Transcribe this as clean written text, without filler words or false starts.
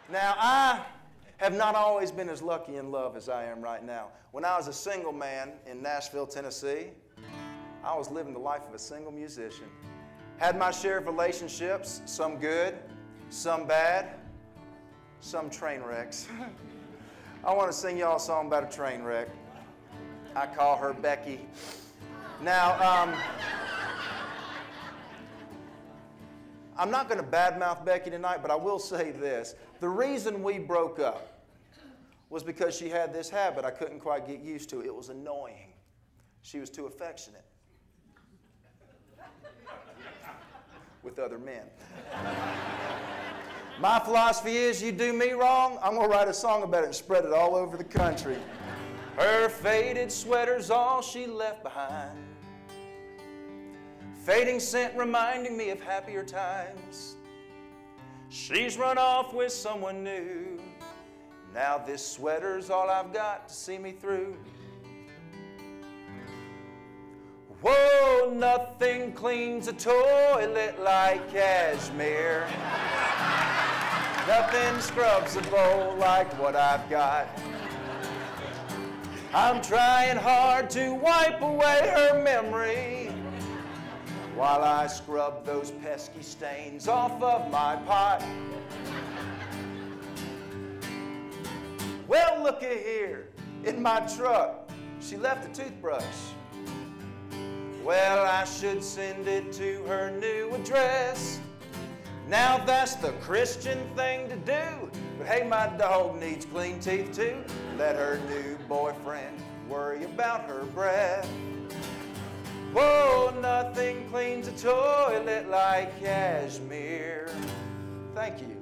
Now, I have not always been as lucky in love as I am right now. When I was a single man in Nashville, Tennessee, I was living the life of a single musician. Had my share of relationships, some good, some bad, some train wrecks. I want to sing y'all a song about a train wreck. I call her Becky. Now, I'm not going to badmouth Becky tonight, but I will say this. The reason we broke up was because she had this habit I couldn't quite get used to. It was annoying. She was too affectionate with other men. My philosophy is, you do me wrong, I'm going to write a song about it and spread it all over the country. Her faded sweater's all she left behind. Fading scent reminding me of happier times. She's run off with someone new. Now this sweater's all I've got to see me through. Whoa, nothing cleans a toilet like cashmere. Nothing scrubs a bowl like what I've got. I'm trying hard to wipe away her memory while I scrub those pesky stains off of my pot. Well, looky here, in my truck, she left a toothbrush. Well, I should send it to her new address. Now that's the Christian thing to do. But hey, my dog needs clean teeth too. Let her new boyfriend worry about her breath. Whoa, nothing cleans a toilet like cashmere. Thank you.